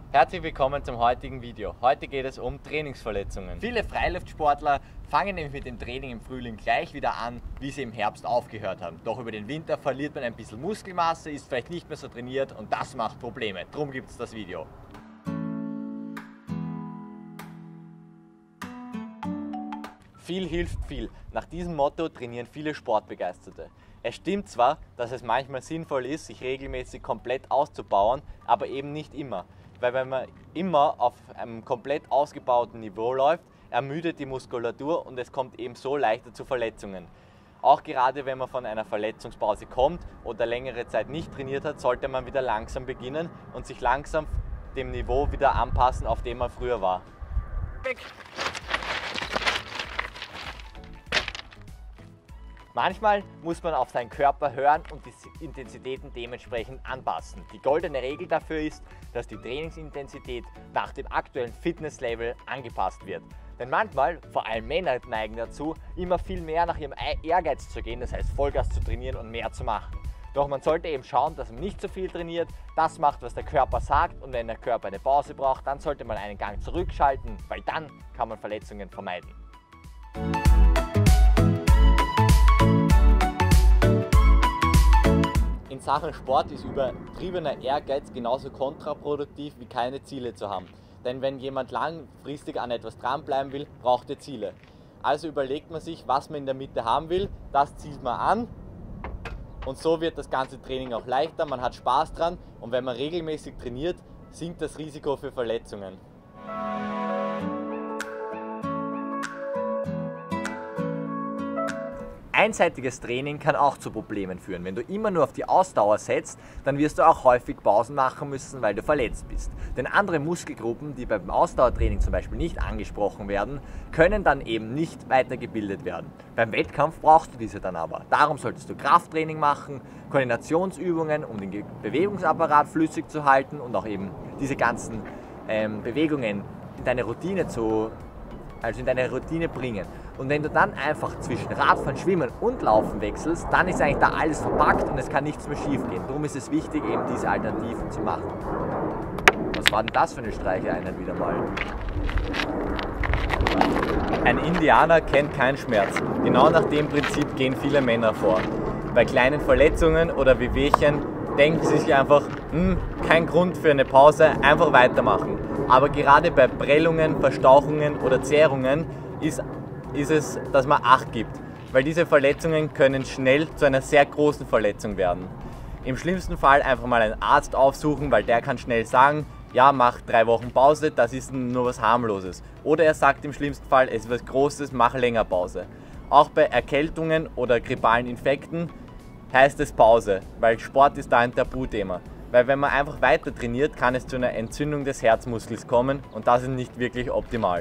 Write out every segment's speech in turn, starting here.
Herzlich willkommen zum heutigen Video. Heute geht es um Trainingsverletzungen. Viele Freiluftsportler fangen nämlich mit dem Training im Frühling gleich wieder an, wie sie im Herbst aufgehört haben. Doch über den Winter verliert man ein bisschen Muskelmasse, ist vielleicht nicht mehr so trainiert und das macht Probleme. Darum gibt es das Video. Viel hilft viel. Nach diesem Motto trainieren viele Sportbegeisterte. Es stimmt zwar, dass es manchmal sinnvoll ist, sich regelmäßig komplett auszubauen, aber eben nicht immer. Weil wenn man immer auf einem komplett ausgebauten Niveau läuft, ermüdet die Muskulatur und es kommt eben so leichter zu Verletzungen. Auch gerade wenn man von einer Verletzungspause kommt oder längere Zeit nicht trainiert hat, sollte man wieder langsam beginnen und sich langsam dem Niveau wieder anpassen, auf dem man früher war. Weg. Manchmal muss man auf seinen Körper hören und die Intensitäten dementsprechend anpassen. Die goldene Regel dafür ist, dass die Trainingsintensität nach dem aktuellen Fitnesslevel angepasst wird. Denn manchmal, vor allem Männer neigen dazu, immer viel mehr nach ihrem Ehrgeiz zu gehen, das heißt Vollgas zu trainieren und mehr zu machen. Doch man sollte eben schauen, dass man nicht zu viel trainiert, das macht, was der Körper sagt, und wenn der Körper eine Pause braucht, dann sollte man einen Gang zurückschalten, weil dann kann man Verletzungen vermeiden. In Sachen Sport ist übertriebener Ehrgeiz genauso kontraproduktiv wie keine Ziele zu haben. Denn wenn jemand langfristig an etwas dranbleiben will, braucht er Ziele. Also überlegt man sich, was man in der Mitte haben will, das zielt man an und so wird das ganze Training auch leichter, man hat Spaß dran und wenn man regelmäßig trainiert, sinkt das Risiko für Verletzungen. Einseitiges Training kann auch zu Problemen führen. Wenn du immer nur auf die Ausdauer setzt, dann wirst du auch häufig Pausen machen müssen, weil du verletzt bist. Denn andere Muskelgruppen, die beim Ausdauertraining zum Beispiel nicht angesprochen werden, können dann eben nicht weitergebildet werden. Beim Wettkampf brauchst du diese dann aber. Darum solltest du Krafttraining machen, Koordinationsübungen, um den Bewegungsapparat flüssig zu halten und auch eben diese ganzen Bewegungen in deine Routine bringen. Und wenn du dann einfach zwischen Radfahren, Schwimmen und Laufen wechselst, dann ist eigentlich da alles verpackt und es kann nichts mehr schief gehen. Darum ist es wichtig, eben diese Alternativen zu machen. Was war denn das für eine Streicheinheit wieder mal? Ein Indianer kennt keinen Schmerz. Genau nach dem Prinzip gehen viele Männer vor. Bei kleinen Verletzungen oder Wehwehchen denken sie sich einfach, kein Grund für eine Pause, einfach weitermachen. Aber gerade bei Prellungen, Verstauchungen oder Zerrungen ist es, dass man Acht gibt, weil diese Verletzungen können schnell zu einer sehr großen Verletzung werden. Im schlimmsten Fall einfach mal einen Arzt aufsuchen, weil der kann schnell sagen, ja, mach 3 Wochen Pause, das ist nur was harmloses. Oder er sagt im schlimmsten Fall, es ist was Großes, mach länger Pause. Auch bei Erkältungen oder grippalen Infekten heißt es Pause, weil Sport ist da ein Tabuthema. Weil wenn man einfach weiter trainiert, kann es zu einer Entzündung des Herzmuskels kommen und das ist nicht wirklich optimal.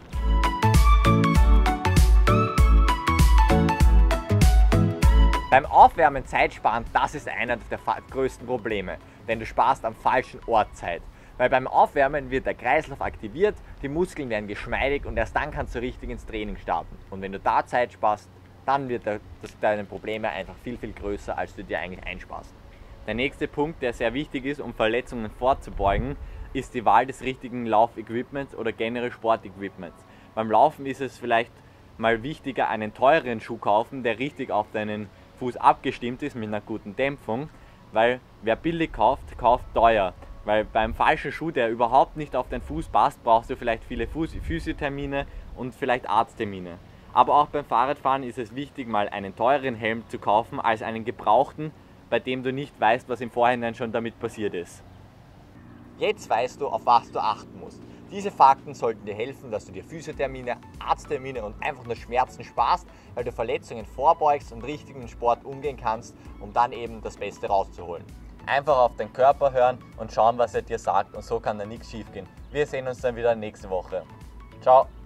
Beim Aufwärmen Zeit sparen, das ist einer der größten Probleme, denn du sparst am falschen Ort Zeit. Weil beim Aufwärmen wird der Kreislauf aktiviert, die Muskeln werden geschmeidig und erst dann kannst du richtig ins Training starten. Und wenn du da Zeit sparst, dann wird deine Probleme einfach viel größer, als du dir eigentlich einsparst. Der nächste Punkt, der sehr wichtig ist, um Verletzungen vorzubeugen, ist die Wahl des richtigen Laufequipments oder generell Sportequipments. Beim Laufen ist es vielleicht mal wichtiger, einen teureren Schuh kaufen, der richtig auf deinen Fuß abgestimmt ist mit einer guten Dämpfung, weil wer billig kauft, kauft teuer. Weil beim falschen Schuh, der überhaupt nicht auf deinen Fuß passt, brauchst du vielleicht viele Physiothermine und vielleicht Arzttermine. Aber auch beim Fahrradfahren ist es wichtig, mal einen teureren Helm zu kaufen als einen gebrauchten, bei dem du nicht weißt, was im Vorhinein schon damit passiert ist. Jetzt weißt du, auf was du achten musst. Diese Fakten sollten dir helfen, dass du dir Physiothermine, Arzttermine und einfach nur Schmerzen sparst, weil du Verletzungen vorbeugst und richtig mit dem Sport umgehen kannst, um dann eben das Beste rauszuholen. Einfach auf deinen Körper hören und schauen, was er dir sagt und so kann da nichts schief gehen. Wir sehen uns dann wieder nächste Woche. Ciao!